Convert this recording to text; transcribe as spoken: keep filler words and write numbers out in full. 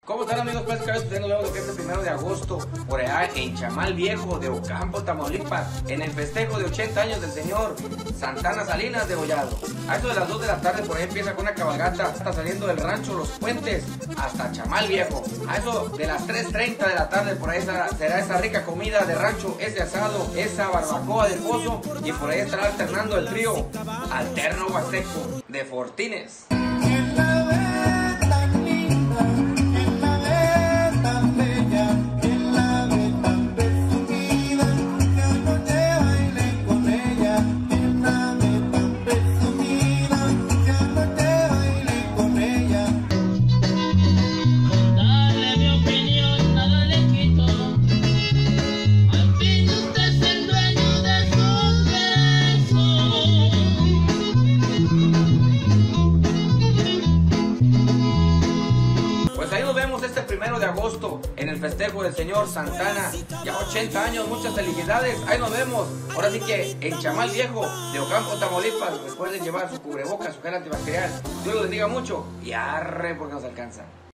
¿Cómo están, amigos? Pues que ustedes nos vemos lo que es el primero de agosto por allá en Chamal Viejo de Ocampo, Tamaulipas, en el festejo de ochenta años del señor Santana Salinas de Degollado. A eso de las dos de la tarde por ahí empieza con una cabalgata hasta saliendo del rancho Los Puentes hasta Chamal Viejo. A eso de las tres treinta de la tarde por ahí será, será esa rica comida de rancho, ese asado, esa barbacoa de pozo, y por ahí estará alternando el trío Alterno Huasteco de Fortines. Pues ahí nos vemos este primero de agosto en el festejo del señor Santana, ya ochenta años, muchas felicidades, ahí nos vemos, ahora sí que en Chamal Viejo de Ocampo, Tamaulipas. Recuerden llevar su cubrebocas, su gel antibacterial. Dios los bendiga mucho y arre porque nos alcanza.